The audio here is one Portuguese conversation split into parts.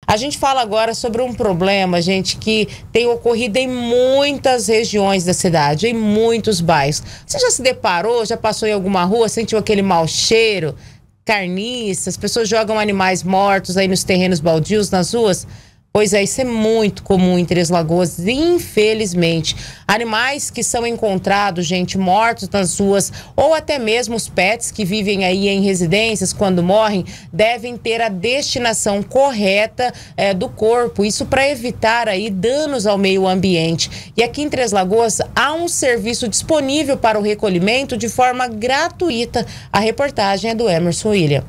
A gente fala agora sobre um problema, gente, que tem ocorrido em muitas regiões da cidade, em muitos bairros. Você já se deparou, já passou em alguma rua, sentiu aquele mau cheiro, carniça, as pessoas jogam animais mortos aí nos terrenos baldios, nas ruas? Pois é, isso é muito comum em Três Lagoas, infelizmente. Animais que são encontrados, gente, mortos nas ruas, ou até mesmo os pets que vivem aí em residências, quando morrem, devem ter a destinação correta do corpo. Isso para evitar aí danos ao meio ambiente. E aqui em Três Lagoas há um serviço disponível para o recolhimento de forma gratuita. A reportagem é do Emerson William.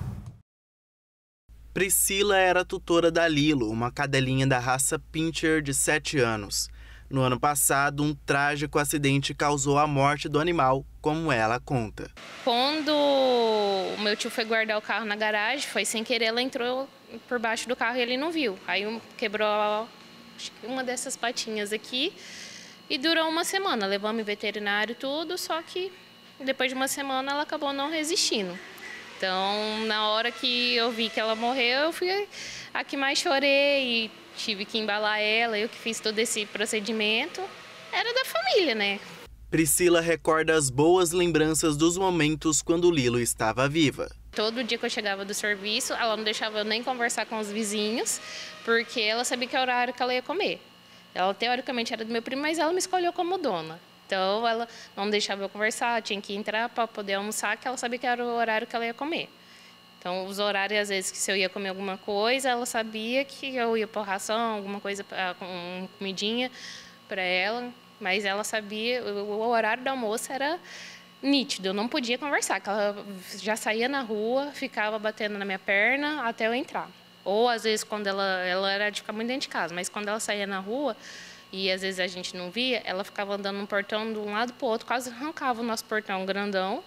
Priscila era tutora da Lilo, uma cadelinha da raça Pinscher de 7 anos. No ano passado, um trágico acidente causou a morte do animal, como ela conta. Quando o meu tio foi guardar o carro na garagem, foi sem querer, ela entrou por baixo do carro e ele não viu. Aí quebrou acho que uma dessas patinhas aqui e durou uma semana. Levamos em veterinário e tudo, só que depois de uma semana ela acabou não resistindo. Então, na hora que eu vi que ela morreu, eu fui a que mais chorei e tive que embalar ela. Eu que fiz todo esse procedimento. Era da família, né? Priscila recorda as boas lembranças dos momentos quando Lilo estava viva. Todo dia que eu chegava do serviço, ela não deixava eu nem conversar com os vizinhos, porque ela sabia que era o horário que ela ia comer. Ela, teoricamente, era do meu primo, mas ela me escolheu como dona. Então, ela não deixava eu conversar, tinha que entrar para poder almoçar, que ela sabia que era o horário que ela ia comer. Então, os horários, às vezes, que se eu ia comer alguma coisa, ela sabia que eu ia pôr ração, alguma coisa, uma comidinha para ela, mas ela sabia, o horário do almoço era nítido, eu não podia conversar, que ela já saía na rua, ficava batendo na minha perna até eu entrar. Ou, às vezes, quando ela era de ficar muito dentro de casa, mas quando ela saía na rua, e às vezes a gente não via, ela ficava andando no portão de um lado para o outro, quase arrancava o nosso portão grandão,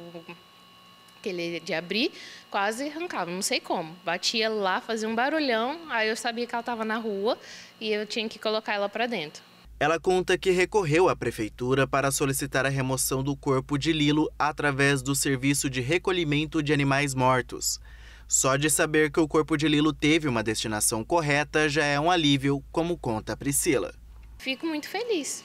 aquele de abrir, quase arrancava, não sei como. Batia lá, fazia um barulhão, aí eu sabia que ela estava na rua e eu tinha que colocar ela para dentro. Ela conta que recorreu à prefeitura para solicitar a remoção do corpo de Lilo através do serviço de recolhimento de animais mortos. Só de saber que o corpo de Lilo teve uma destinação correta já é um alívio, como conta a Priscila. Fico muito feliz.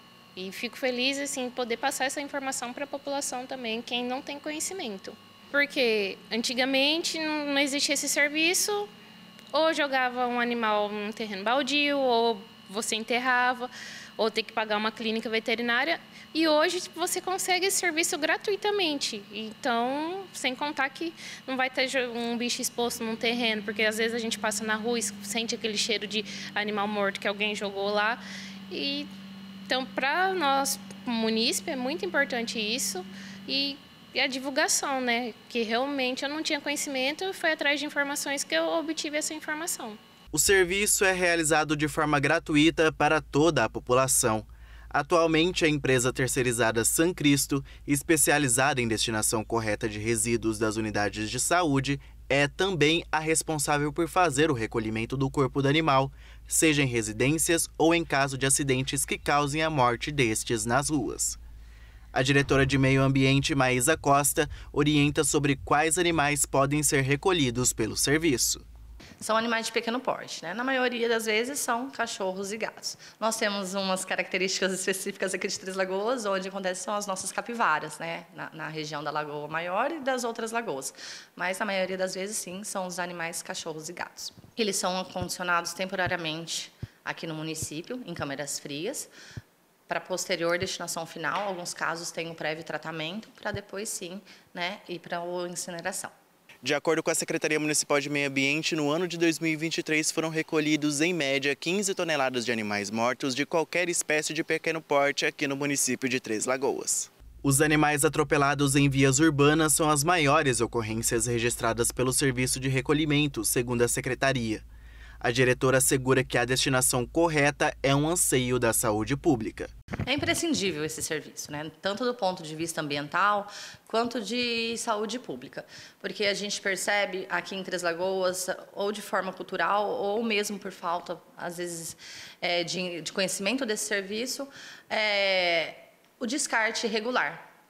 E fico feliz assim poder passar essa informação para a população também, quem não tem conhecimento. Porque antigamente não existia esse serviço, ou jogava um animal num terreno baldio, ou você enterrava, ou ter que pagar uma clínica veterinária. E hoje você consegue esse serviço gratuitamente. Então, sem contar que não vai ter um bicho exposto num terreno, porque às vezes a gente passa na rua e sente aquele cheiro de animal morto que alguém jogou lá. E, então, para nós, munícipe, é muito importante isso. E a divulgação, né? Que realmente eu não tinha conhecimento, foi atrás de informações que eu obtive essa informação. O serviço é realizado de forma gratuita para toda a população. Atualmente, a empresa terceirizada San Cristo, especializada em destinação correta de resíduos das unidades de saúde, é também a responsável por fazer o recolhimento do corpo do animal, seja em residências ou em caso de acidentes que causem a morte destes nas ruas. A diretora de Meio Ambiente, Maísa Costa, orienta sobre quais animais podem ser recolhidos pelo serviço. São animais de pequeno porte, né? Na maioria das vezes são cachorros e gatos. Nós temos umas características específicas aqui de Três Lagoas, onde acontecem são as nossas capivaras, né? Na região da Lagoa Maior e das outras lagoas. Mas, na maioria das vezes, sim, são os animais cachorros e gatos. Eles são acondicionados temporariamente aqui no município, em câmeras frias, para posterior destinação final. Alguns casos têm um prévio tratamento, para depois, sim, né, ir para a incineração. De acordo com a Secretaria Municipal de Meio Ambiente, no ano de 2023 foram recolhidos, em média, 15 toneladas de animais mortos de qualquer espécie de pequeno porte aqui no município de Três Lagoas. Os animais atropelados em vias urbanas são as maiores ocorrências registradas pelo Serviço de Recolhimento, segundo a Secretaria. A diretora assegura que a destinação correta é um anseio da saúde pública. É imprescindível esse serviço, né? Tanto do ponto de vista ambiental quanto de saúde pública, porque a gente percebe aqui em Três Lagoas, ou de forma cultural, ou mesmo por falta, às vezes, de conhecimento desse serviço, o descarte irregular.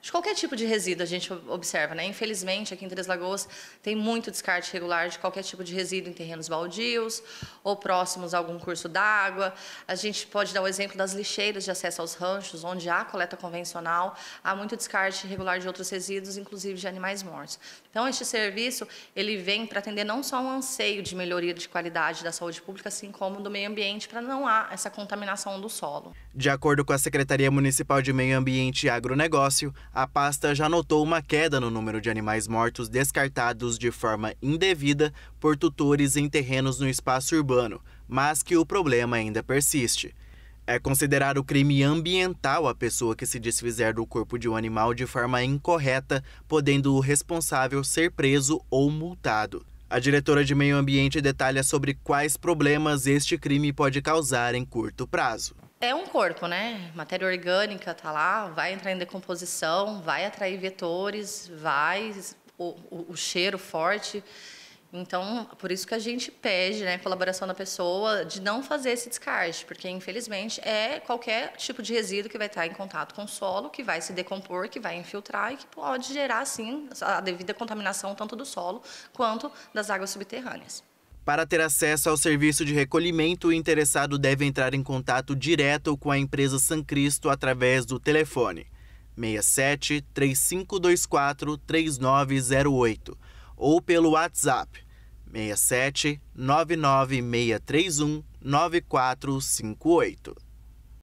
de qualquer tipo de resíduo a gente observa, né? Infelizmente, aqui em Três Lagoas tem muito descarte irregular de qualquer tipo de resíduo em terrenos baldios ou próximos a algum curso d'água. A gente pode dar o exemplo das lixeiras de acesso aos ranchos, onde há coleta convencional, há muito descarte irregular de outros resíduos, inclusive de animais mortos. Então, este serviço, ele vem para atender não só um anseio de melhoria de qualidade da saúde pública, assim como do meio ambiente, para não há essa contaminação do solo. De acordo com a Secretaria Municipal de Meio Ambiente e Agronegócio, a pasta já notou uma queda no número de animais mortos descartados de forma indevida por tutores em terrenos no espaço urbano, mas que o problema ainda persiste. É considerado crime ambiental a pessoa que se desfizer do corpo de um animal de forma incorreta, podendo o responsável ser preso ou multado. A diretora de Meio Ambiente detalha sobre quais problemas este crime pode causar em curto prazo. É um corpo, né? Matéria orgânica tá lá, vai entrar em decomposição, vai atrair vetores, o cheiro forte. Então, por isso que a gente pede, né, a colaboração da pessoa de não fazer esse descarte, porque, infelizmente, é qualquer tipo de resíduo que vai estar em contato com o solo, que vai se decompor, que vai infiltrar e que pode gerar, sim, a devida contaminação tanto do solo quanto das águas subterrâneas. Para ter acesso ao serviço de recolhimento, o interessado deve entrar em contato direto com a empresa Sancristo através do telefone 67 3524 3908 ou pelo WhatsApp 67 99631 9458.